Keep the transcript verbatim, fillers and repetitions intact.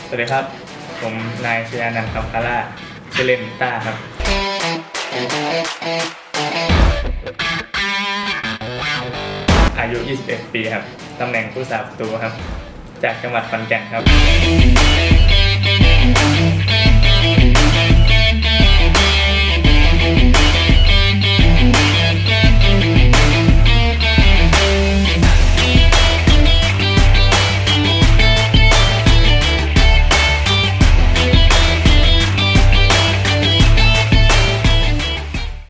สวัสดีครับผมนายชยานันท์คำคาร่าชื่อเล่นต้าครับอายุยี่สิบเอ็ดปีครับตำแหน่งผู้สาประตูครับจากจังหวัดขอนแก่นครับ